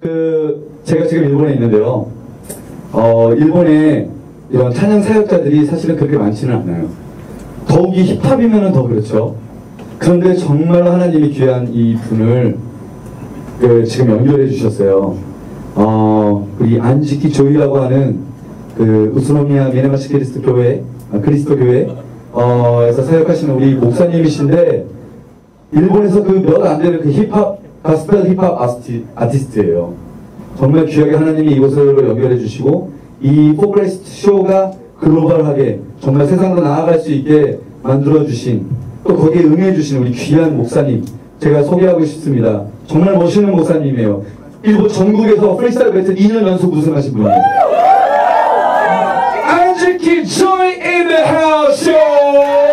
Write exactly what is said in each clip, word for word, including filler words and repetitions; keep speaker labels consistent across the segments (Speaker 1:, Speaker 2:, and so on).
Speaker 1: 그 제가 지금 일본에 있는데요. 어 일본에 이런 찬양 사역자들이 사실은 그렇게 많지는 않아요. 더욱이 힙합이면은 더 그렇죠. 그런데 정말로 하나님이 귀한 이 분을 그 지금 연결해 주셨어요. 어, 이 안지키 조이라고 하는 그 우스노미야 미네마시 그리스도 교회, 아, 그리스도 교회 어에서 사역하시는 우리 목사님이신데 일본에서 그 몇 안 되는 그 힙합 가스펠 힙합 아스티, 아티스트예요. 정말 귀하게 하나님이 이곳으로 연결해 주시고 이 포브레스트 쇼가 글로벌하게 정말 세상으로 나아갈 수 있게 만들어 주신 또 거기에 응해 주신 우리 귀한 목사님 제가 소개하고 싶습니다. 정말 멋있는 목사님이에요. 일본 전국에서 프리스타일 배틀 이 년 연속 우승하신 분이에요. 안지키 조이 in the house show.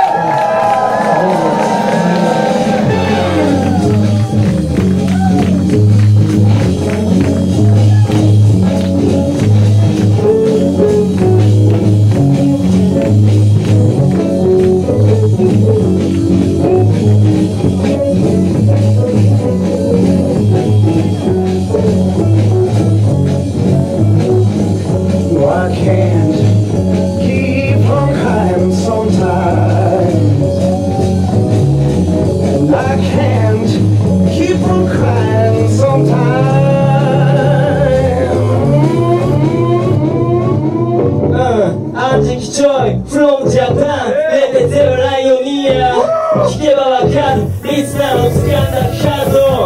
Speaker 2: From Japan, let the zero lion near. 聞けばわかる、リスナーの掴んだカード。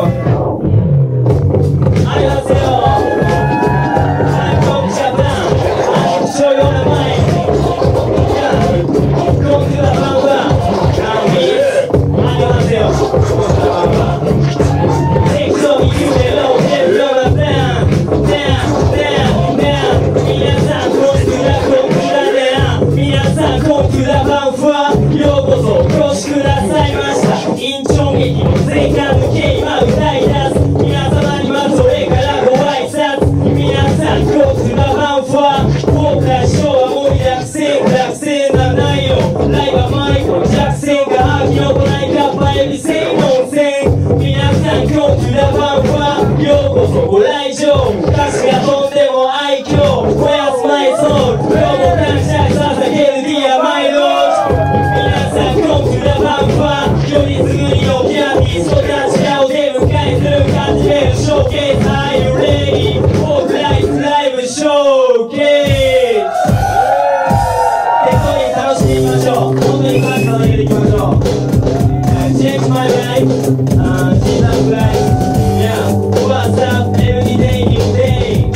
Speaker 2: ありますよ。I'm from Japan. I can show you the mind. Come to the power. I'm here. ありますよ。Take some you below, get from the down, down, down, down. 皆さん、こっちだ、こっちだ。皆さん、コンピューターバンファーようこそお越しくださいました。インチョン劇の前回向け今歌い出す皆様にはそれからご挨拶。皆さん、コンピューターバンファー僕ら師匠は盛りだくせん落選な内容ライブはマイクの弱線が秋の都内カッパより性能線。皆さん、コンピューターバンファーようこそご来場。歌詞がとんでも愛嬌 Where's my soul 今日も感謝捧げるディアマイロード。皆さんコンピューターバンファーよりすぐりのピアニストたちがお出迎えする感じめるショーケース Are you ready? フォークライスライブショーケース手こに楽しんでいきましょう。本当に感謝を上げていきましょう。 Change my life uh, Jesus Christ Yeah What's up every day new day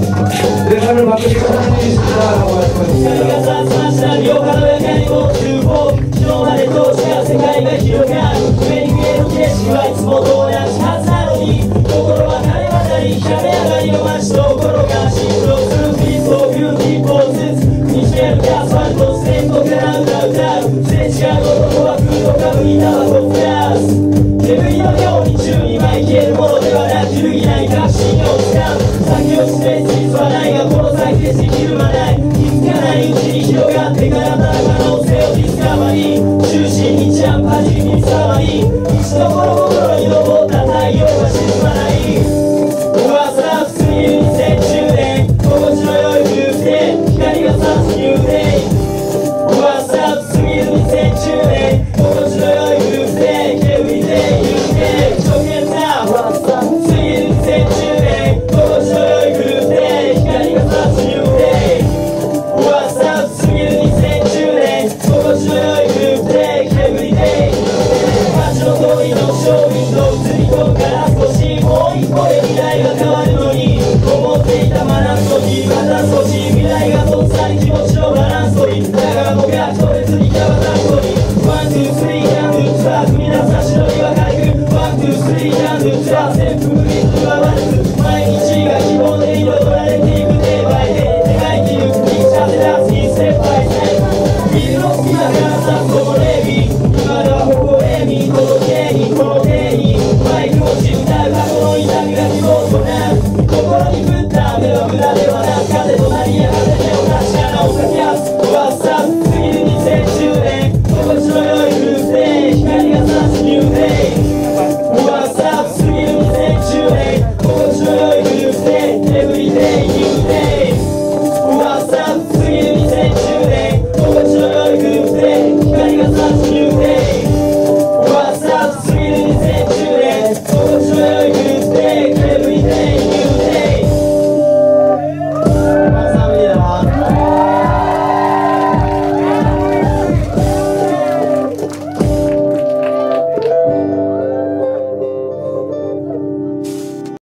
Speaker 1: 대사를 바꾸시고 하나님이십니다라고 말씀하셨습니다.
Speaker 2: 光が差しました両肩の中にも中央昨日までと違う世界が広がる上に見える景色はいつもと同じはずなのに心は晴れ渡り光上がりの街と心が振動するピースをビューティーポーズ国にしてるアスファルトスレントから歌う歌うすれ違う男はフードかぶりタバコプラス煙のように宙に舞い消えるものではなく揺るぎない確信をつかむ先を示す実はないがこの先でしきるまない気づかないうちに広がってからた可能性をディスカバリー中心にジャンプはじきに触り一度この心に昇った太陽は沈まない噂は普通ににせんじゅうねん心地の良いグループで光が差すニューデイ噂は普通ににせんじゅうねん心地の良いグループでエブリデイニューデイ初見だ噂は普通ににせんじゅうねん心地の良いグループで光が差すニューデイ噂は普通ににせんじゅうねん心地の良いグループでエブリデイ街の通りのショーウィンドウ映り込むから少しもう一歩で未来が変わるのに思っていた真夏の日また少し未来がとっさに気持ちのバランス取りだから僕は一列にキャバタンコにワン、ツー、スリー、キャンドゥツアー踏み出す足取りは軽くワン、ツー、スリー、キャンドゥツアー旋風リズムはワルツ